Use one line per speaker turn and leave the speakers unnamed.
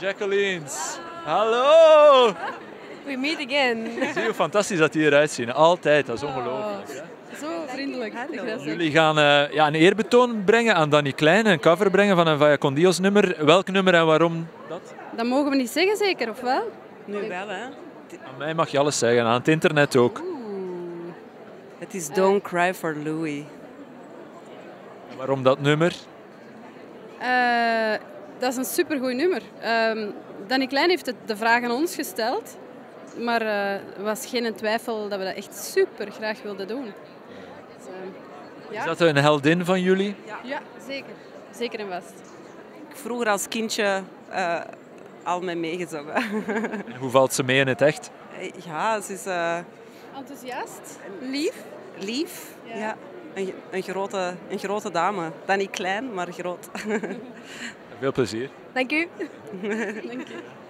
Jacqueline's. Hallo!
We meet again.
Zie je hoe fantastisch dat die eruit zien. Altijd, dat is ongelooflijk. Hè?
Zo vriendelijk.
Jullie gaan een eerbetoon brengen aan Dani Klein, een cover brengen van een Vaya con Dios nummer. Welk nummer en waarom dat?
Dat mogen we niet zeggen zeker, of wel?
Nu wel, hè.
Aan mij mag je alles zeggen, aan het internet ook.
Het is Don't Cry for Louis.
En waarom dat nummer?
Dat is een supergoed nummer. Danny Klein heeft de vraag aan ons gesteld. Maar er was geen twijfel dat we dat echt super graag wilden doen. Dus, ja.
Is dat een heldin van jullie?
Ja, zeker. Zeker en vast.
Ik vroeger als kindje al mee meegezongen.
En hoe valt ze mee in het echt?
Ja, ze is
Enthousiast, lief.
lief.
Ja.
Ja. Een grote dame. Dan niet klein, maar groot.
Veel plezier.
Dank u. Dank u.